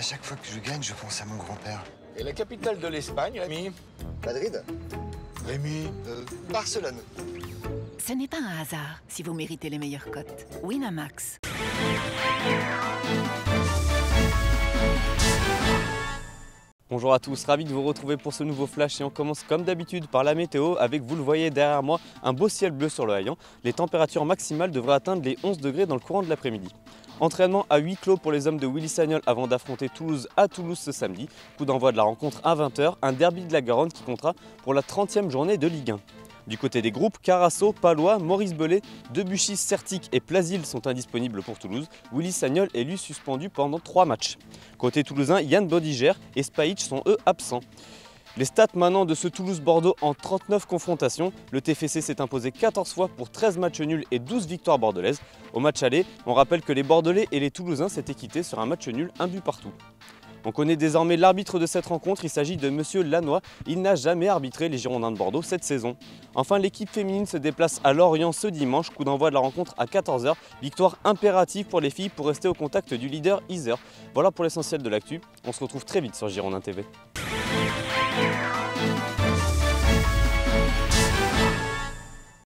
À chaque fois que je gagne, je pense à mon grand-père. Et la capitale de l'Espagne, Rémi? Madrid? Rémi? Barcelone. Ce n'est pas un hasard si vous méritez les meilleures cotes. Winamax. Bonjour à tous, ravi de vous retrouver pour ce nouveau flash et on commence comme d'habitude par la météo avec, vous le voyez derrière moi, un beau ciel bleu sur le Haillan. Les températures maximales devraient atteindre les 11 degrés dans le courant de l'après-midi. Entraînement à huis clos pour les hommes de Willy Sagnol avant d'affronter Toulouse à Toulouse ce samedi. Coup d'envoi de la rencontre à 20 h, un derby de la Garonne qui comptera pour la 30e journée de Ligue 1. Du côté des groupes, Carasso, Palois, Maurice Belay, Debuchy, Certic et Plasil sont indisponibles pour Toulouse. Willy Sagnol est lui suspendu pendant 3 matchs. Côté toulousain, Yann Bodiger et Spajic sont eux absents. Les stats maintenant de ce Toulouse-Bordeaux en 39 confrontations. Le TFC s'est imposé 14 fois pour 13 matchs nuls et 12 victoires bordelaises. Au match aller, on rappelle que les Bordelais et les Toulousains s'étaient quittés sur un match nul, un but partout. On connaît désormais l'arbitre de cette rencontre, il s'agit de Monsieur Lannoy. Il n'a jamais arbitré les Girondins de Bordeaux cette saison. Enfin, l'équipe féminine se déplace à Lorient ce dimanche, coup d'envoi de la rencontre à 14 h. Victoire impérative pour les filles pour rester au contact du leader Iser. Voilà pour l'essentiel de l'actu, on se retrouve très vite sur Girondins TV.